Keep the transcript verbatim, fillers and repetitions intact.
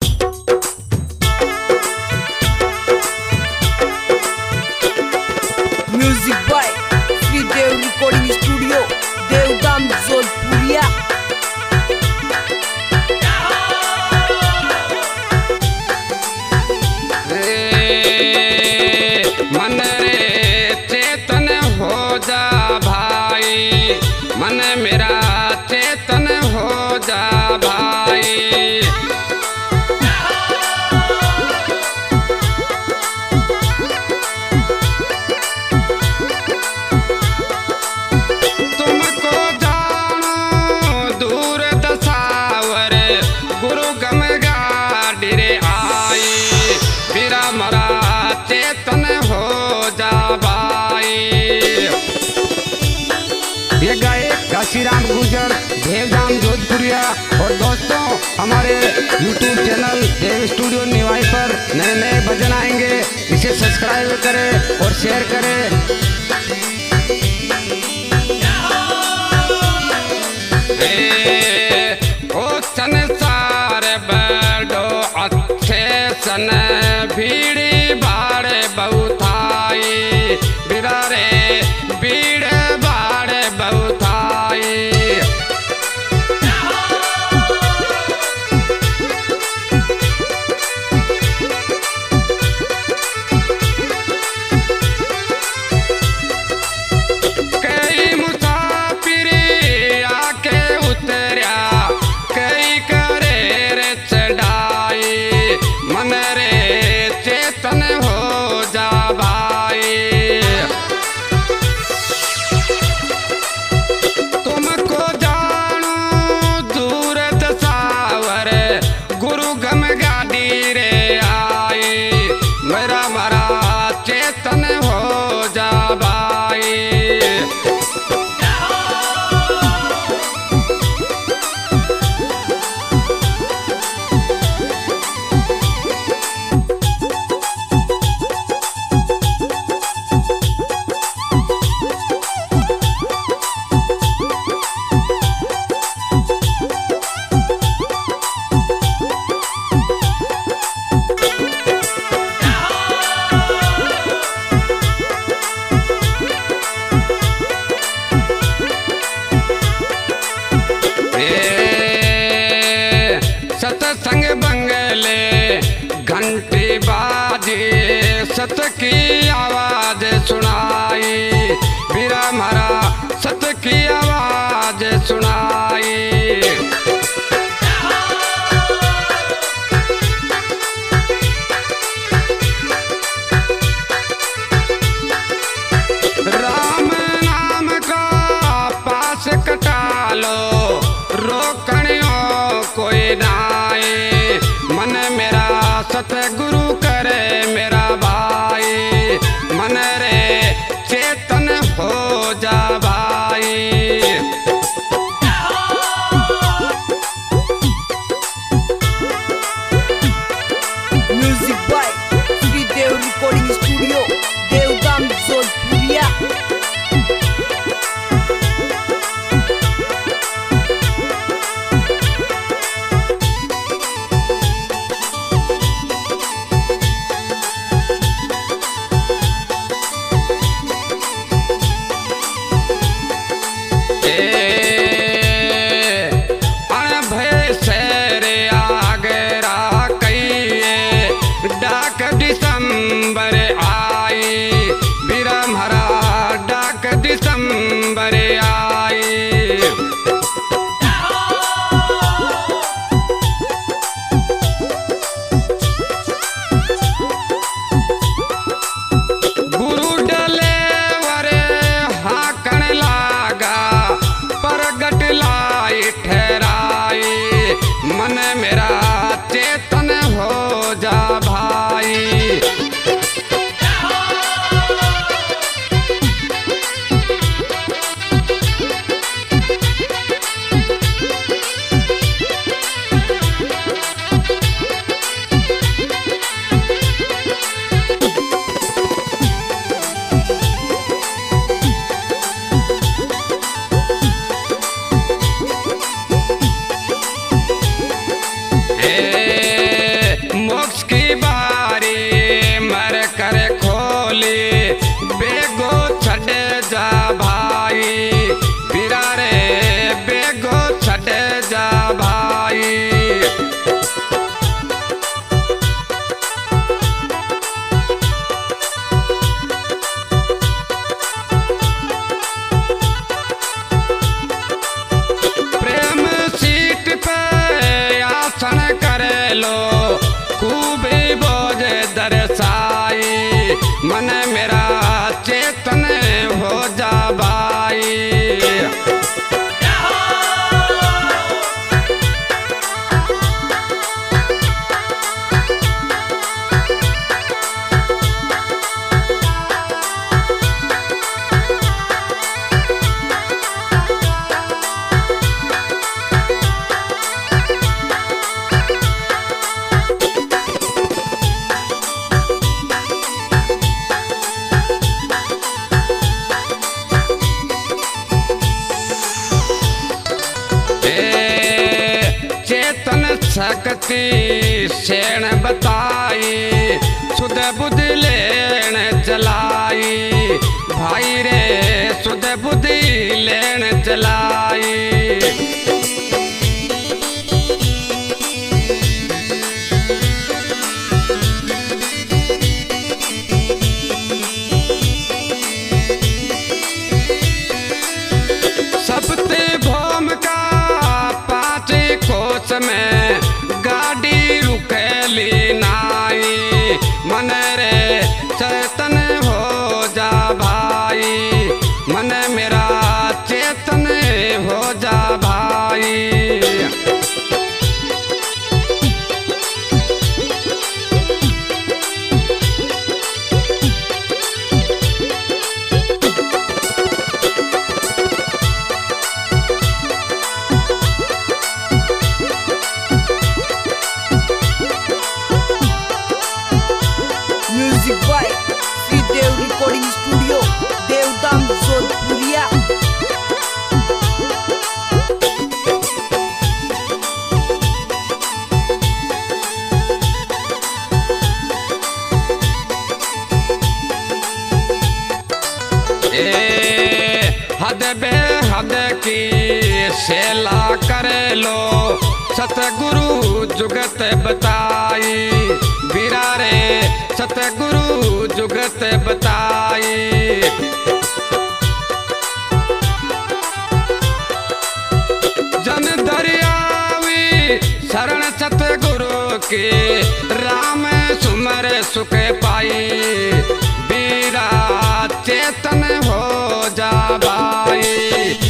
Music by Shridev recording studio Devgam Jodhpuriya. मन रे चेतन हो जा भाई, मन मेरा चेतन हो जा भाई। तुमको जानो दूर दसावर गुरु गम गाड़ी रे आई, मेरा मरा चेतन हो जा भाई। ये गायक काशीराम गुर्जर देवगाम जोधपुरिया। और दोस्तों हमारे यूट्यूब चैनल देव स्टूडियो निवाई पर नए नए भजन आएंगे, इसे सब्सक्राइब करें और शेयर करें। ओ संसार बड़ो अच्छे सन भीड़ी बाड़े बहुथाई, बिरारे भीड़ बाड़े बहुथाई। कई मुसाफिर आके उतरिया, कई करे रे चढ़ाई, मन रे चेतन हो जा भाई। तुमको जानो दूर दसावर गुरु गम गाड़ी रे आई, मेरा मरा चेतन हो जा भाई। सतसंग बंगले घंटी बाजे, सत की आवाज सुनाई, बिरा मरा सत की आवाज सुनाई। राम नाम का पास कटा लो, रोकणियों कोई नाई, मन मेरा सतगुरु करे मेरा भाई, मन रे चेतन हो जा भाई। Music by Shridev recording studio Devgam Jodhpuriya. अन भय से रे आगरा कई मन मेरा चेतन हो जा भाई। शक्ति शेण बताई सुध बुध लेन चलाई भाई रे सुध बुद्धि लेन चलाई। सबते भौम का पाँच कोस में गाड़ी रुकेली नाई मन रे चेतन हो जा भाई। मन मेरा चेतन हो जा भाई। Music by Shri Dev recording studio Devdam Jodhpuriya. हद बेहद की सेला कर लो सतगुरु जुगत बताई बीरा रे सतगुरु जुगत बताई। जन दरियावी शरण सतगुरु के राम सुमर सुख पाई बीरा चेतन हो जा भाई।